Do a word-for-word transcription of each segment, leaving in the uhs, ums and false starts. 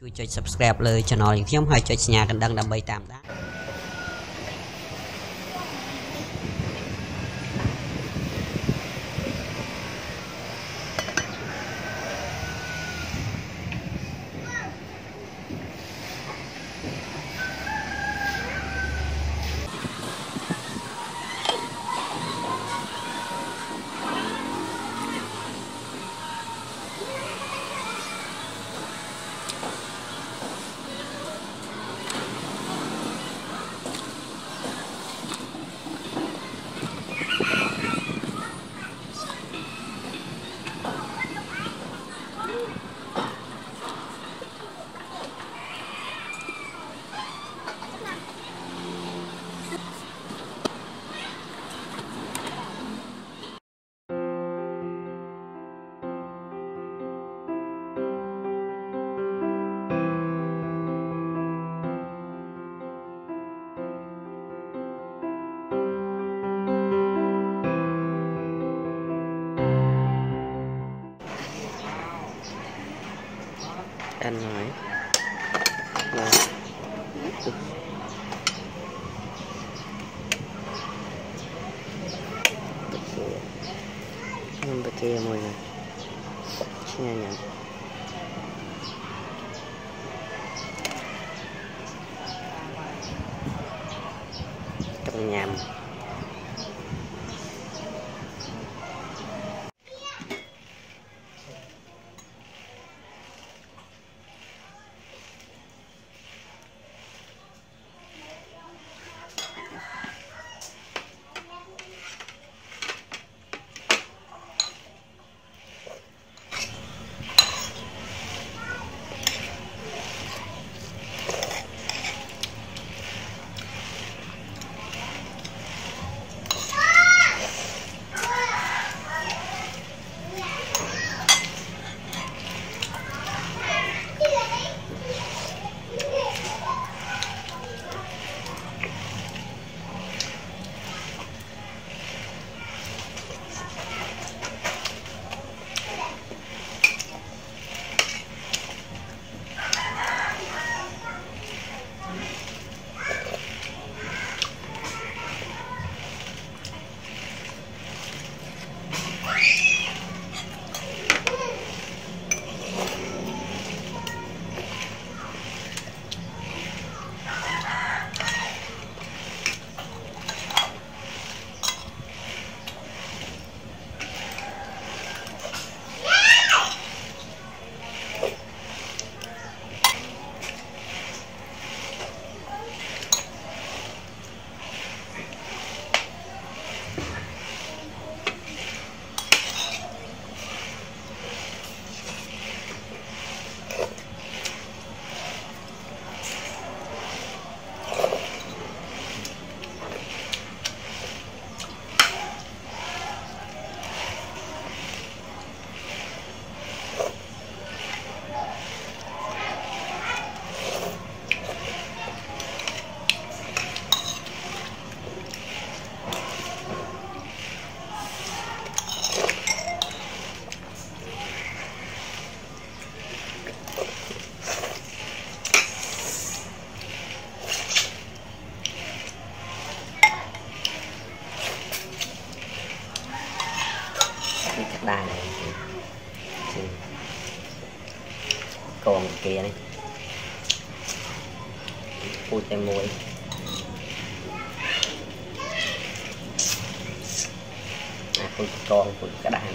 ជួយចុច subscribe លើ channel របស់ខ្ញុំហើយចុចសញ្ញាកណ្ដឹងដើម្បីតាមដាន ăn nói không bật kia mùi này nha nha Tong Yum đa này còn kia này cua tem muối à cua con cua cả đàn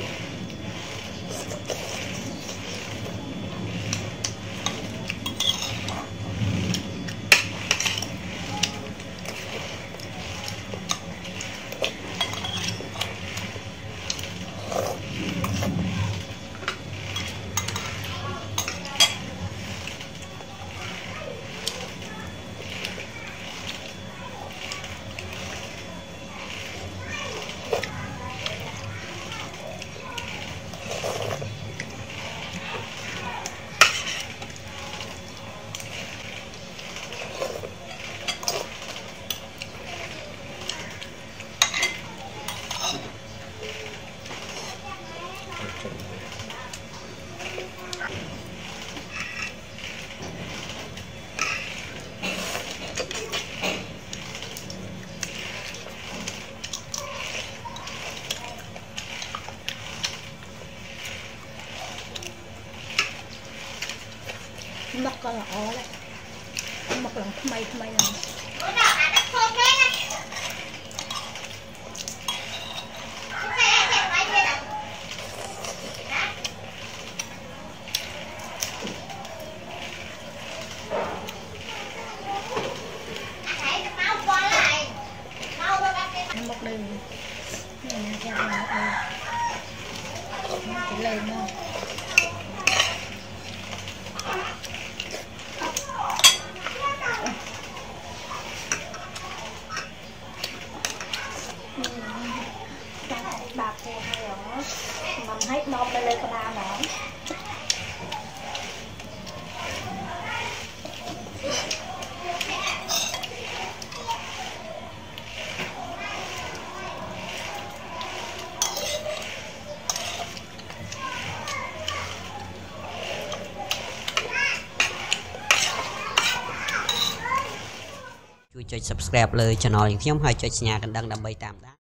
con là ó đấy một lần mày mày lần một đây này nè theo nó cái lên không bạc theo hay đó mình hết non lên lên cái ba nó ជួយចុច subscribe លើ channel យើងខ្ញុំហើយចុចសញ្ញាកណ្ដឹងដើម្បីតាមដាន